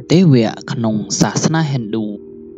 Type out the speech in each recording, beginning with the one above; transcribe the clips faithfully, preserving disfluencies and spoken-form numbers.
ទេវៈក្នុងសាសនាហិណ្ឌូ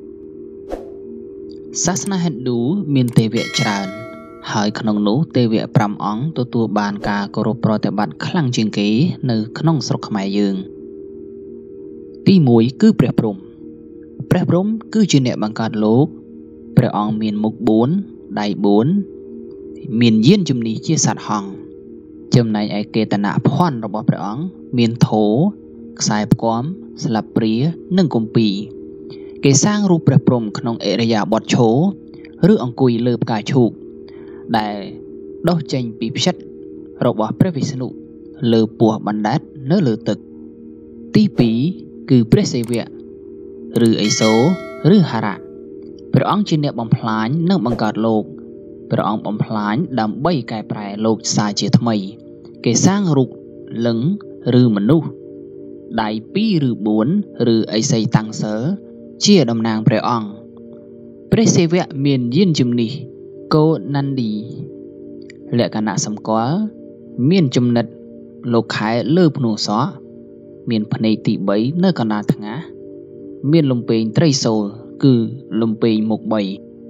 សាសនាហិណ្ឌូមានទេវៈច្រើនហើយក្នុងនោះទេវៈប្រាំអង្គទទួលបានការគោរពប្រតិបត្តិខ្លាំងជាងគេនៅក្នុងស្រុកខ្មែរយើងទីមួយគឺព្រះព្រហ្មព្រះព្រហ្មគឺជាអ្នកបង្កើតលោកព្រះអង្គមានមុខបួនដៃបួនមានយានជំនិះជាសត្វហង្សចំណែកឯកេតនភ័ណ្ឌរបស់ព្រះអង្គមានធោខ្សែផ្គាំស្លាបព្រានិងគម្ពីរគេសាងរូបព្រះព្រហ្មក្នុងឥរិយាបថឈរឬអង្គុយលើផ្កាឈូកដែលដុះចេញពីផ្ចិតរបស់ព្រះវិស្ណុលើពោះបណ្ដែតនៅលើទឹកទីពីរគឺព្រះសិវៈឬឥសូរឬហរៈព្រះអង្គជាអ្នកបំផ្លាញនិងបង្កើតលោកព្រះអង្គបំផ្លាញដើម្បីកែប្រែលោកសាជាថ្មីគេសាងរូបលិង្គឬមនុស្សដៃពីរឬបួនឬឥសីតាំងសើជាតំណាងព្រះអង្គព្រះសិវៈមានយានជំនិះកោណាន់ឌីលក្ខណៈសម្គាល់មានចំណិតលោកខែលើភ្នួងសក់មានភ្នែកទីបីនៅកណ្ដាលថ្ងាសមានលំពេងត្រីសូលគឺលំពេងមុខបី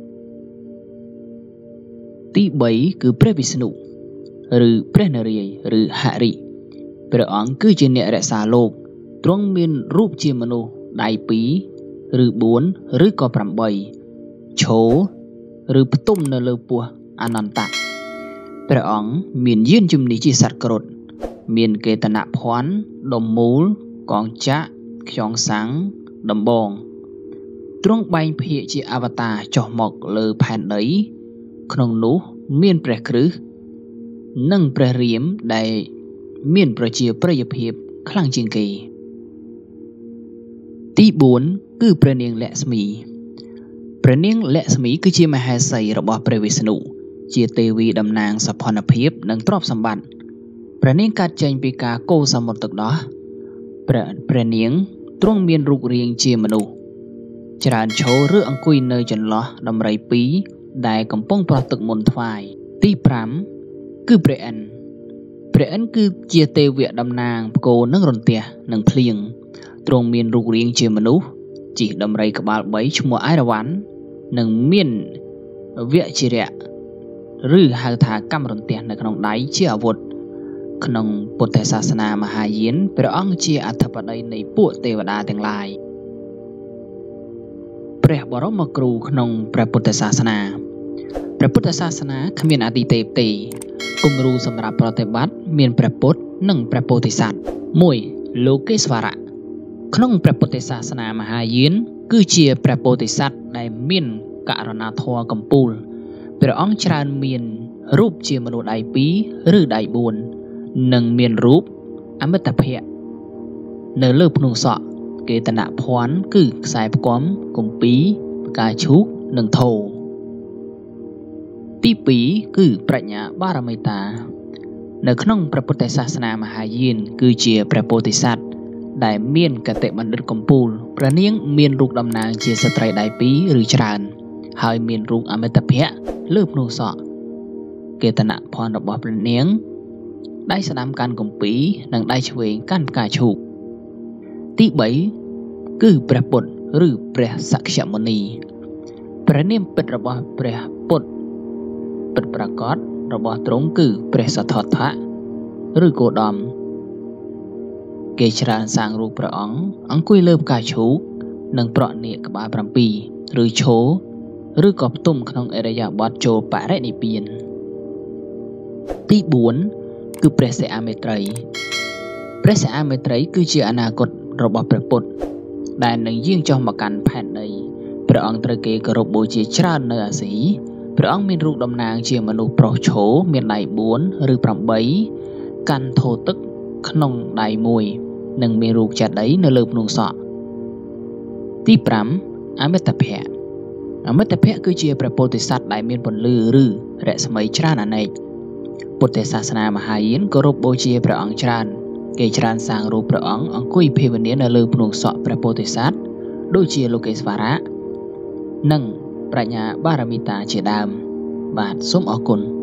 ទីបីគឺព្រះវិស្ណុឬព្រះនរាយណ៍ឬហរិព្រះអង្គគឺជាអ្នករក្សាលោកទ្រង់មានរូបជាមនុស្សដៃពីរឬបួនឬក៏ប្រាំបីឈរឬផ្ទុំនៅលើពោះអនន្តៈព្រះអង្គមានយានជំនិះជាសត្វគ្រុឌមានកេតនភ័ណ្ឌដុំមូលកងចក្រខ្យងសាំងដំបងទ្រង់បែងភាគជាអវតារចុះមកលើផែនដីក្នុងនោះមានព្រះគ្រិស្តនិងព្រះរាមដែលមានប្រជាប្រិយភាពខ្លាំងជាងគេទីបួនគឺព្រះនាងលក្ស្មីព្រះនាងលក្ស្មីគឺជាមហេសីរបស់ព្រះវិស្ណុជាទេវីតំណាងសោភ័ណភាពនិងទ្រព្យសម្បត្តិព្រះនាងកើតចេញពីការកូរសមុទ្រទឹកដោះព្រះព្រះនាងទ្រង់មានរូបរាងជាមនុស្សច្រើនឈរឬអង្គុយនៅចន្លោះដំរីពីរដែលកំពុងប្រោះទឹកមន្តថ្វាយទីប្រាំគឺព្រះឥន្ទព្រះឥន្ទគឺជាទេវៈតំណាងផ្គរនិងរន្ទះនិងភ្លៀងទ្រង់មានរូបរាងជាមនុស្សជិះដំរីក្បាលបីឈ្មោះអៃរវ៉ាន់និងមានវជ្រៈឬហៅថាកម្មរន្ទះនៅក្នុងដៃជាអាវុធក្នុងពុទ្ធសាសនាមហាយានព្រះអង្គជាអធិបតីនៃពួកទេវតាទាំងឡាយព្រះបរមគ្រូក្នុងព្រះពុទ្ធសាសនាព្រះពុទ្ធសាសនាគ្មានអតីទេពទេគំរូសម្រាប់ប្រតិបត្តិមានព្រះពុទ្ធនិងព្រះពោធិសត្វមួយលោកេស្វរៈក្នុងព្រះពុទ្ធសាសនាមហាយានគឺជាព្រះពោធិសត្វដែលមានករណាធម៌កំពូលព្រះអង្គច្រើនមានរូបជាមនុស្សដៃពីរឬដៃបួននិងមានរូបអមិតភៈនៅលើភ្នំសក់កេតនភ័ណ្ឌគឺខ្សែផ្គាំគម្ពីរផ្កាឈូកនិងធោទីពីរគឺប្រាជ្ញាបារមិតានៅក្នុងព្រះពុទ្ធសាសនាមហាយានគឺជាព្រះពោធិសត្វដែលមានកតិបណ្ឌិតកំពូលព្រះនាងមានរូបតំណាងជាស្ត្រីដៃពីរឬច្រើនហើយមានរូបអមិតភៈលើភ្នំសក់កេតនភ័ណ្ឌរបស់ព្រះនាងដៃស្ដាំកាន់គម្ពីរនិងដៃឆ្វេងកាន់ផ្កាឈូកទីបីគឺព្រះពុទ្ធឬព្រះសក្យមុនីព្រះនាមពិតរបស់ព្រះពុទ្ធពិតប្រាកដរបស់ទ្រង់គឺព្រះសទ្ធត្ថៈឬគោតមគេច្រើនសាងរូបព្រះអង្គអង្គុយលើផ្កាឈូកនិងប្រក់នាគក្បាលប្រាំពីរឬឈរឬក៏ផ្ទុំក្នុងឥរិយាបថចូលបរិនិព្វានទីបួនគឺព្រះសិអាមេត្រីព្រះសិអាមេត្រីគឺជាអនាគតរបស់ព្រះពុទ្ធដែលនឹងយាងចុះមកកាន់ផែនដីព្រះអង្គត្រូវគេគោរពបូជាច្រើននៅអាស៊ីព្រះអង្គមានរូបតំណាងជាមនុស្សប្រុសឈរមានដៃបួនឬប្រាំបីកាន់ធោទឹកក្នុងដៃមួយនិងមានរូបចេតិយនៅលើភ្នំសក់ទីប្រាំអមិតភៈអមិតភៈគឺជាព្រះពោធិសត្វដែលមានពន្លឺឬរស្មីច្រើនអនេកពុទ្ធសាសនាមហាយានគោរពបូជាព្រះអង្គច្រើនគេច្រើនសាងរូបព្រះអង្គអង្គុយភេវនានៅលើភ្នំសក់ព្រះពោធិសត្វដូចជាលោកេស្វរៈនិងប្រាជ្ញាបារមិតាជាដើមបាទសូមអរគុណ